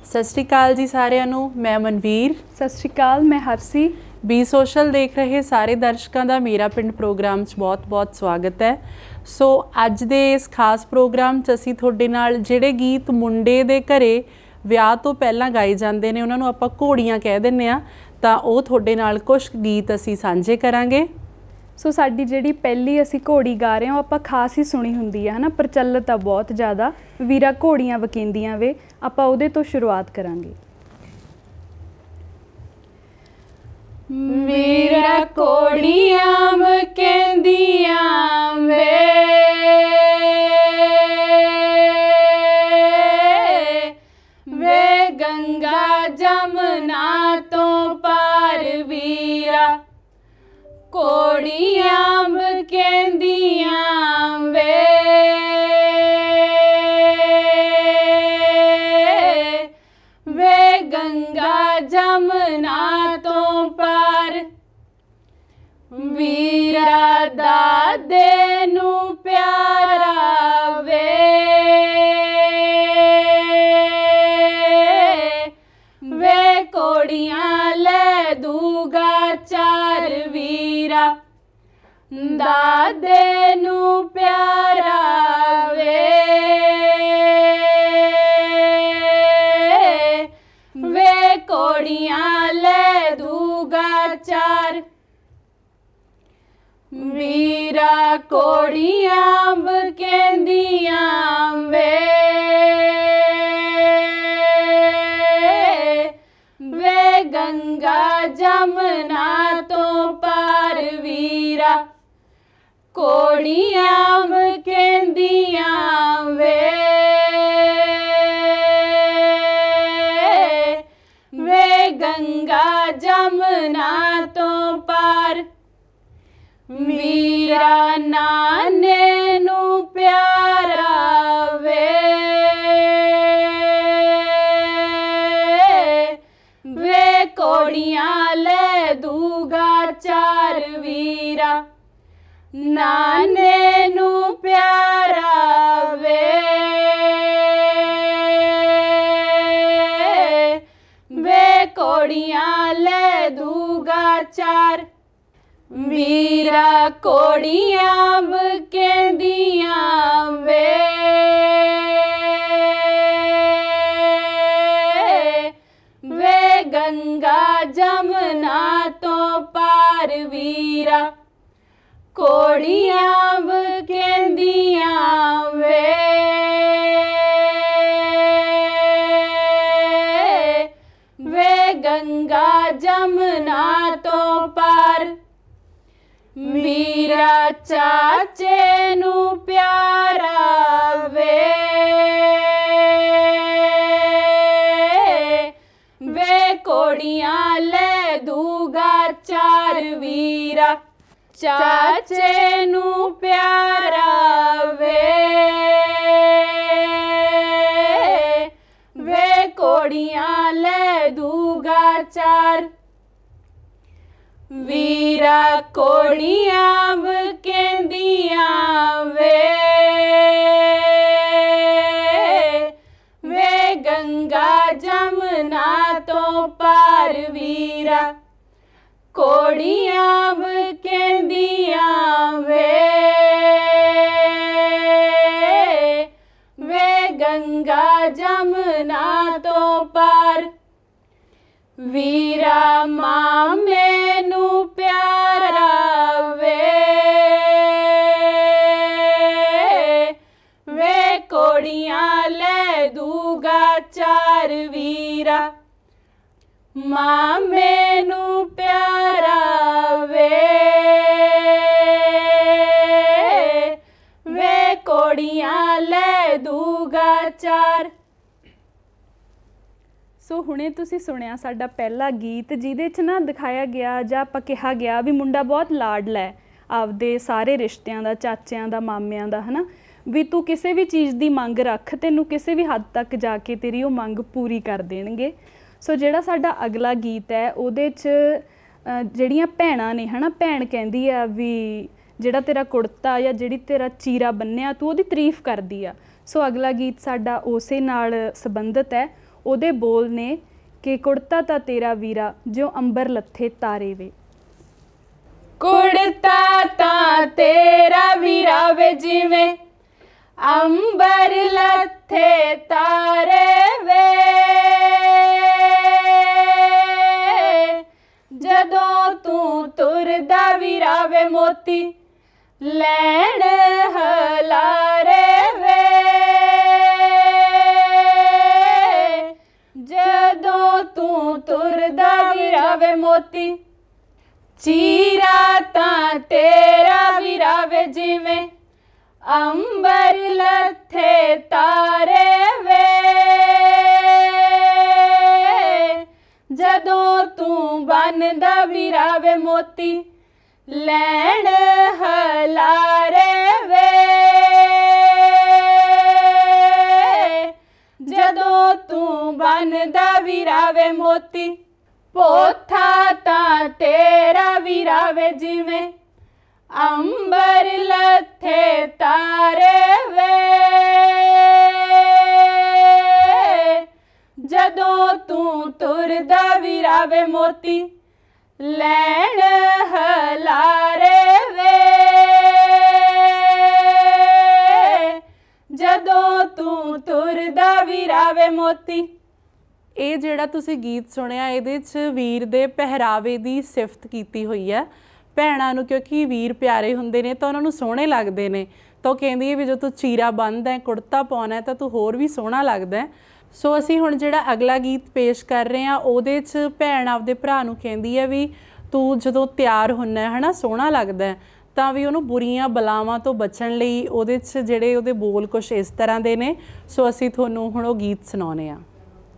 सत श्री अकाल जी सारिਆਂ ਨੂੰ। मैं मनवीर। सत श्री अकाल, मैं हरसी। बी सोशल देख रहे सारे दर्शकों का मेरा पिंड प्रोग्राम बहुत बहुत स्वागत है। सो अज दे इस खास प्रोग्राम असीं तुहाडे नाल जिहड़े गीत मुंडे दे घरे विआह तो पहलां गाए जांदे ने उन्हां नूं आपां घोड़ियां कह दिंदे आ, तां ओह तुहाडे नाल कुछ गीत असीं सांझे करांगे। सो साडी जिहड़ी पहली असीं घोड़ी गा रहे हो आपां खास ही सुनी हुंदी है ना, प्रचलित आ बहुत ज़्यादा, वीरा घोड़ियां वकेंदियां वे। आपां उहदे तो शुरुआत करांगे। वीरा घोड़ियां वकेंदियां वे, वे गंगा जमुना तो पार वीरा घोड़ियां वकेंदियां वे, वे गंगा जमुना तो पार वीरा दादे नू प्यारा वे, वे घोड़ियां ले दूगा चार वीरा दादे नू प्यारा वे, वे घोड़ियां ले दूगा चार वीरा घोड़ियां वकेंदियां वे, वे गंगा जमुना तो पार वीरा घोड़ियां वकेंदियां वे, वे गंगा जमुना तो पार वीरा नाने नू प्यारा वे, वे घोड़ियां ले दूगा चार वीरा नाने नू प्यारा वे, वे घोड़ियां ले दूगा चार वीरा घोड़ियां वकेंदियां वे, वे गंगा जमुना तो पार वीरा घोड़ियां वकेंदियां वे, वे गंगा जमुना तो पार वीरा चाचे नू प्यारा वे, वे घोड़ियां ले दूगा चार वीरा चाचे नू प्यारा वे, वे घोड़ियां ले दूगा चार वीरा घोड़ियां वकेंदियां वे, वे गंगा जमुना तो पार वीरा घोड़ियां वकेंदियां वे, वे गंगा जमुना तो पार वीरा मामे नू प्यारा वे, वे घोड़ियां ले दूगा चार वीरा मामे नू प्यारा वे, वे घोड़ियां ले दूगा चार। सो हुणे तुसीं सुणिया साडा पहला गीत जिहदे च ना दिखाया गया जां आपां कहा गया भी मुंडा बहुत लाडला है आपदे सारे रिश्तियां दा, चाचियां दा, मामियां दा, है ना, भी तू किसी भी चीज़ की मंग रख, तैनूं किसी भी हद तक जाके तेरी वो मंग पूरी कर देणगे। सो जिहड़ा साडा अगला गीत है उहदे च जिहड़ियां भैणां ने, है ना, भैण कहंदी आ भी जिहड़ा तेरा कुड़ता या जिहड़ी तेरा चीरा बन्निया तू उहदी तारीफ करदी आ। सो अगला गीत साडा उसे नाल संबंधित है। ਉਹਦੇ ਬੋਲ ਨੇ ਕਿ ਕੁੜਤਾ ਤਾਂ ਤੇਰਾ ਵੀਰਾ ਜਿਉਂ ਅੰਬਰ ਲੱਥੇ ਤਾਰੇ ਵੇ। ਕੁੜਤਾ ਤਾਂ ਤੇਰਾ ਵੀਰਾ ਵੇ ਜਿਵੇਂ ਅੰਬਰ ਲੱਥੇ ਤਾਰੇ ਵੇ। ਜਦੋਂ ਤੂੰ ਤੁਰਦਾ ਵੀਰਾ ਵੇ ਮੋਤੀ ਲੈਣ ਹਲਾਰੇ ਵੇ। ਜਦੋਂ ਤੂੰ ਤੁਰਦਾ ਵੀਰਾ ਵੇ ਮੋਤੀ ਚੀਰਾ ਤਾਂ ਤੇਰਾ ਵੀਰਾ ਵੇ ਜਿਵੇਂ ਅੰਬਰ ਲੱਥੇ ਤਾਰੇ ਵੇ। ਜਦੋਂ ਤੂੰ ਬੰਨਦਾ ਵੀਰਾ ਵੇ ਮੋਤੀ ਲੈਣ ਹਲਾਰੇ ਵੇ। ਜਦੋਂ ਤੂੰ ਬੰਨਦਾ ਵੀਰਾ ਵੇ ਮੋਤੀ ਪੋਥਾ ਤਾਂ ਤੇਰਾ ਵੀਰਾ ਵੇ ਜਿਵੇਂ ਅੰਬਰ ਲੱਥੇ ਤਾਰੇ ਵੇ। ਜਦੋਂ ਤੂੰ ਤੁਰਦਾ ਵੀਰਾ ਵੇ ਮੋਤੀ ਲੈਣ ਹਲਾਰੇ ਵੇ। ਜਦੋਂ ਤੂੰ ਤੁਰਦਾ ਵੀਰਾ ਵੇ ਮੋਤੀ। ਇਹ ਜਿਹੜਾ ਤੁਸੀਂ ਗੀਤ ਸੁਣਿਆ ਇਹਦੇ 'ਚ ਵੀਰ ਦੇ ਪਹਿਰਾਵੇ ਦੀ ਸਿਫਤ ਕੀਤੀ ਹੋਈ ਹੈ। ਭੈਣਾਂ ਨੂੰ ਕਿਉਂਕਿ ਵੀਰ ਪਿਆਰੇ ਹੁੰਦੇ ਨੇ ਤਾਂ ਉਹਨਾਂ ਨੂੰ ਸੋਹਣੇ ਲੱਗਦੇ ਨੇ, ਤਾਂ ਉਹ ਕਹਿੰਦੀ ਹੈ ਵੀ ਜਦੋਂ ਤੂੰ ਚੀਰਾ ਬੰਨ੍ਹਦਾ ਹੈ, ਕੁੜਤਾ ਪਾਉਣਾ ਤਾਂ ਤੂੰ ਹੋਰ ਵੀ ਸੋਹਣਾ ਲੱਗਦਾ। ਸੋ ਅਸੀਂ ਹੁਣ ਜਿਹੜਾ ਅਗਲਾ ਗੀਤ ਪੇਸ਼ ਕਰ ਰਹੇ ਹਾਂ ਉਹਦੇ 'ਚ ਭੈਣ ਆਪਦੇ ਭਰਾ ਨੂੰ ਕਹਿੰਦੀ ਹੈ ਵੀ ਤੂੰ ਜਦੋਂ ਤਿਆਰ ਹੁੰਦਾ ਹੈ ਨਾ ਸੋਹਣਾ ਲੱਗਦਾ, ਤਾਂ ਵੀ ਉਹਨੂੰ ਬੁਰੀਆਂ ਬਲਾਵਾਂ ਤੋਂ ਬਚਣ ਲਈ ਉਹਦੇ 'ਚ ਜਿਹੜੇ ਉਹਦੇ ਬੋਲ ਕੁਛ ਇਸ ਤਰ੍ਹਾਂ ਦੇ ਨੇ। ਸੋ ਅਸੀਂ ਤੁਹਾਨੂੰ ਹੁਣ ਉਹ ਗੀਤ ਸੁਣਾਉਂਦੇ ਹਾਂ।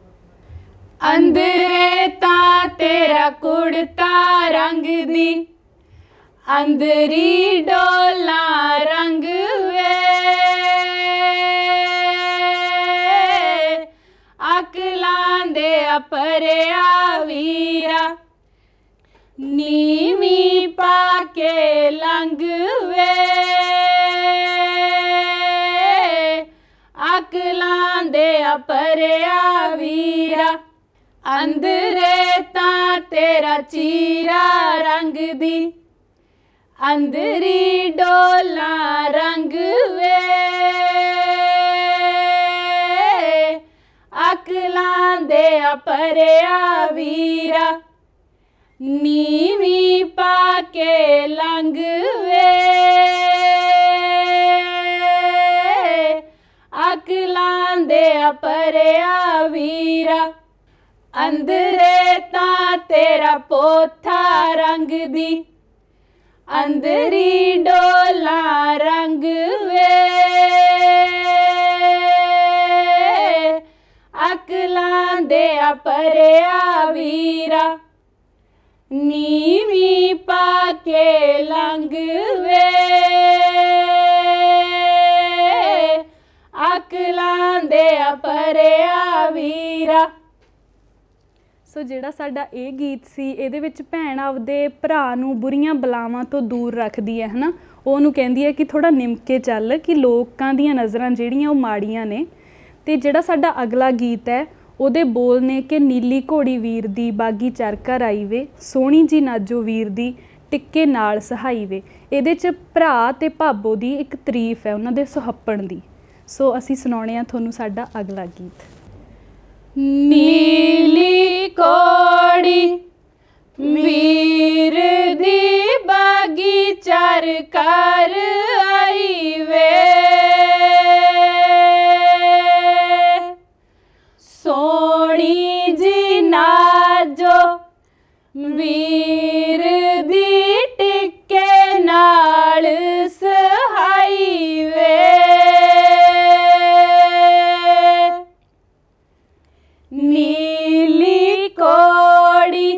ਅੰਦਰੇ ਤਾਂ ਤੇਰਾ ਕੁੜਤਾ ਰੰਗ ਦੀ ਅੰਦਰੀ ਡੋਲਾ ਰੰਗ ਵੇ। ਅਕਲਾਂ ਦੇ ਅਪਰਿਆ ਵੀਰਾ ਨੀਵੀਂ ਪਾ ਕੇ ਲੰਘ ਵੇ। ਅਕਲਾਂ ਦੇ ਅਪਰਿਆ ਵੀਰਾ ਅੰਦਰੇ ਤਾਂ ਤੇਰਾ ਚੀਰਾ ਰੰਗ ਦੀ ਅੰਦਰੀ ਡੋਲਾ ਰੰਗ ਵੇ। ਅਕਲਾਂ ਦੇ ਅਪਰਿਆ ਵੀਰਾ ਨੀਵੀਂ ਪਾ ਕੇ ਲੰਘ ਵੇ। ਅਕਲਾਂ ਦੇ ਅਪਰਿਆ ਵੀਰਾ ਅੰਦਰੇ ਤਾਂ ਤੇਰਾ ਪੋਥਾ ਰੰਗ ਦੀ ਅੰਦਰੀ ਡੋਲਾ ਰੰਗ ਵੇ। ਅਕਲਾਂ ਦੇ ਅਪਰਿਆ ਵੀਰਾ ਨੀਵੀਂ ਪਾ ਕੇ ਲੰਘ ਵੇ। ਅਕਲਾਂ ਦੇ ਅਪਰਿਆ ਵੀਰਾ। ਸੋ ਜਿਹੜਾ ਸਾਡਾ ਇਹ ਗੀਤ ਸੀ ਇਹਦੇ ਵਿੱਚ ਭੈਣ ਆਪਦੇ ਭਰਾ ਨੂੰ ਬੁਰੀਆਂ ਬਲਾਵਾਂ ਤੋਂ ਦੂਰ ਰੱਖਦੀ ਹੈ ਹੈ ਨਾ। ਉਹਨੂੰ ਕਹਿੰਦੀ ਹੈ ਕਿ ਥੋੜ੍ਹਾ ਨਿਮ ਕੇ ਚੱਲ ਕਿ ਲੋਕਾਂ ਦੀਆਂ ਨਜ਼ਰਾਂ ਜਿਹੜੀਆਂ ਉਹ ਮਾੜੀਆਂ ਨੇ। ਅਤੇ ਜਿਹੜਾ ਸਾਡਾ ਅਗਲਾ ਗੀਤ ਹੈ ਉਹਦੇ ਬੋਲ ਨੇ ਕਿ ਨੀਲੀ ਘੋੜੀ ਵੀਰ ਦੀ ਬਾਗੀ ਚਰਕਰ ਆਈ ਵੇ। ਸੋਹਣੀ ਜੀ ਨਾਜੋ ਵੀਰ ਦੀ ਟਿੱਕੇ ਨਾਲ ਸਹਾਈ ਵੇ। ਇਹਦੇ 'ਚ ਭਰਾ ਅਤੇ ਭਾਬੋ ਦੀ ਇੱਕ ਤਾਰੀਫ ਹੈ ਉਹਨਾਂ ਦੇ ਸੁਹੱਪਣ ਦੀ। ਸੋ ਅਸੀਂ ਸੁਣਾਉਂਦੇ ਹਾਂ ਤੁਹਾਨੂੰ ਸਾਡਾ ਅਗਲਾ ਗੀਤ। ਨੀਲੀ ਘੋੜੀ ਵੀਰ ਦੀ ਬਾਗੀ ਚਰਕਰ ਆਈ ਵੇ। ਸੋਹਣੀ ਜੀ ਨਾਜੋ ਵੀਰ ਦੀ ਟਿੱਕੇ ਨਾਲ ਸਹਾਈ ਵੇ। ਨੀਲੀ ਘੋੜੀ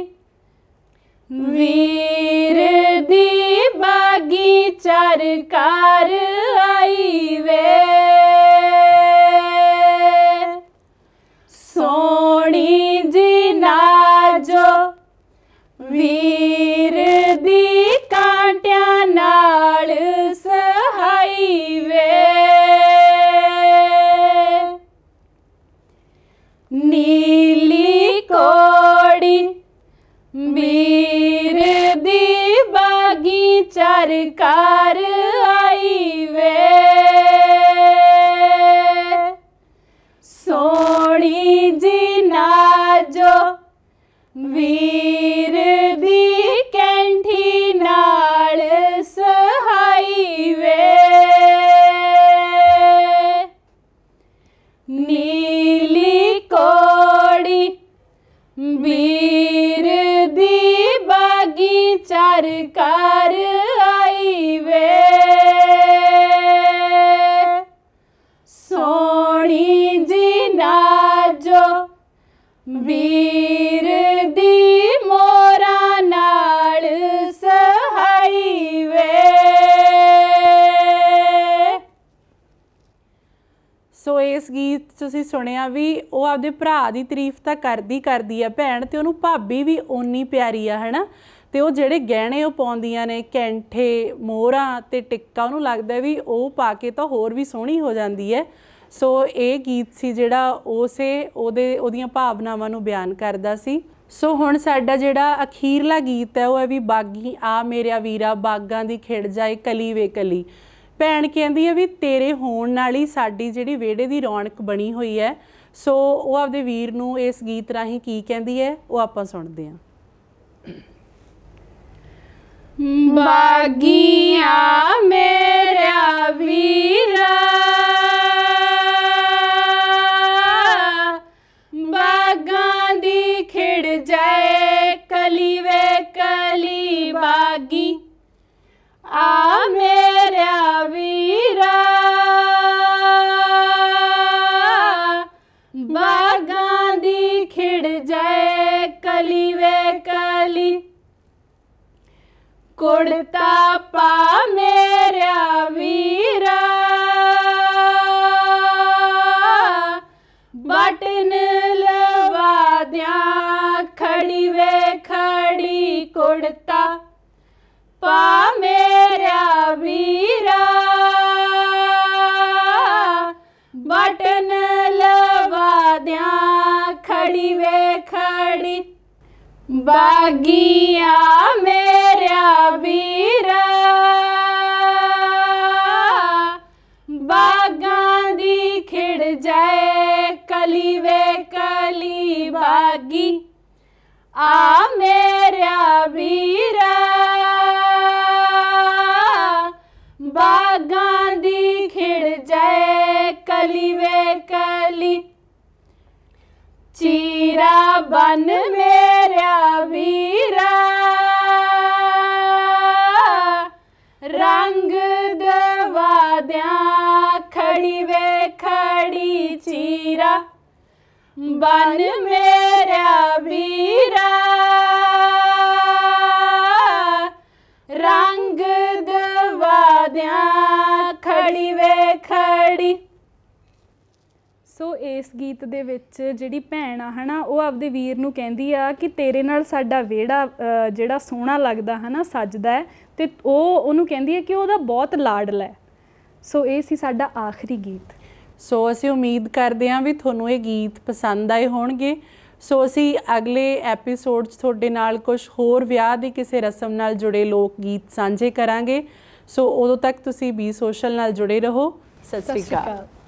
ਵੀਰ ਦੀ ਬਾਗੀ ਚਰਕਰ ਆਈ ਵੇ। ਸੋਹਣੀ ਜੀ ਨਾਜੋ ਵੀਰ ਦੀ ਕਾਂਟਿਆਂ ਨਾਲ ਸਹਾਈ ਵੇ। ਨੀ चरकार आई वे, सोनी जी नाजो वीर दी कैंठी नाल सहाई वे, नीली कोड़ी वीर दी बागी चरकार आई वे, सोनी जी नाजो वीर दी मोरा नाल सहाई वे। सो इस गीत तुसीं सुनिया भी वो आपदे भरा की तारीफ तो करदी है भैन, तो उन्होंने भाभी भी उन्नी प्यारी आ है ना, तो वो जेडे गहने वो पाउंदियां ने कैंठे मोहरा ते टिक्का, उन्होंने लगता है भी वो पा के तो होर भी सोहनी हो जाती है। सो ये गीत सी जिहड़ा उसे ओदियां भावनावां नूं बयान करदा सी। सो हुण साडा जिहड़ा अखीरला गीत है वो है भी बागी आ मेरा वीरा बागां दी खिड़ जाए कली वे कली। भैन कहती है भी तेरे होण नाल ही साडी जिहड़ी विहड़े दी रौनक बनी हुई है। सो वो आपदे वीर नूं इस गीत राहीं की कहती है वो आपां सुणदे हां। बागिया मेरा वीरा बागां दी खिड़ जाए कली वे कली बागी आ मेरा वीरा बागां दी खिड़ जाए कली वे कली, कुड़ता पा मेरा वीरा बटन लवा दिया खड़ी वे खड़ी, कुड़ता पा मेरा वीरा बटन लवा दिया खड़ी वे खड़ी, बागिया मेरा वीरा बागां दी खिड़ जाए कली वे कली बागी आ मेरा वीरा बागां दी खिड़ जाए कली वे कली, चीरा बन मेरा वीरा रंग दवा दिया खड़ी वे खड़ी, चीरा बन मेरा वीरा रंग दवा दिया खड़ी वे खड़ी। सो इस गीत दे विच जिहड़ी भैन आ है ना वो आपदे वीर नूं कहंदी आ कि तेरे नाल साडा विहड़ा जिहड़ा सोहना लगदा है ना सजदा है, ते ओनूं कहंदी है कि ओहदा बहुत लाडला है। सो ये सी साडा आखिरी गीत। सो असीं उम्मीद करते हैं भी तुहानूं ये गीत पसंद आए होणगे। सो असीं अगले एपीसोड 'च तुहाडे नाल कुछ होर विआह दी किसी रस्म नाल जुड़े लोक गीत साझे करांगे। सो उदों तक तुसीं बी सोशल नाल जुड़े रहो। सत श्री अकाल।